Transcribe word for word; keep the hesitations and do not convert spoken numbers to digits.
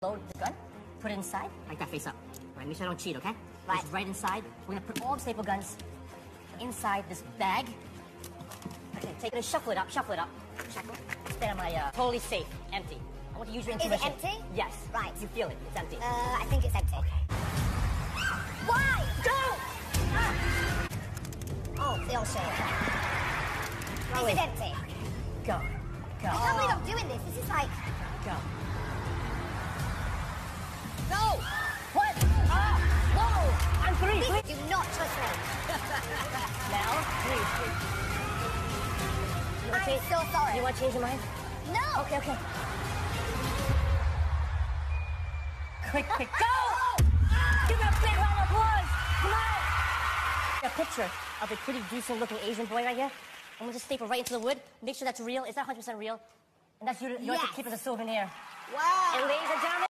Load the gun, put it inside, like that, face up. Right, make sure I don't cheat, okay? Right. It's right inside. We're gonna put all the staple guns inside this bag. Okay, take it and shuffle it up, shuffle it up. Shuffle. Stand on my, uh, totally safe, empty. I want to use your intuition. Is it empty? Yes. Right. You feel it, it's empty. Uh, I think it's empty. Okay. Why? Go! Ah. Oh, the old shit. Oh, Is it empty? Go. Go. I can't believe I'm doing this. This is like... Go. No! What? Ah! Whoa! I'm three, This, three. do not trust me. Now, three, three. You I'm change, so sorry. You want to change your mind? No! Okay, okay. Quick, quick, go! Give me a big round of applause! Come on! A picture of a pretty decent looking Asian boy right here. I'm gonna just staple right into the wood. Make sure that's real. Is that one hundred percent real? And that's you, you yes. want to keep as a souvenir. Wow! And ladies and gentlemen,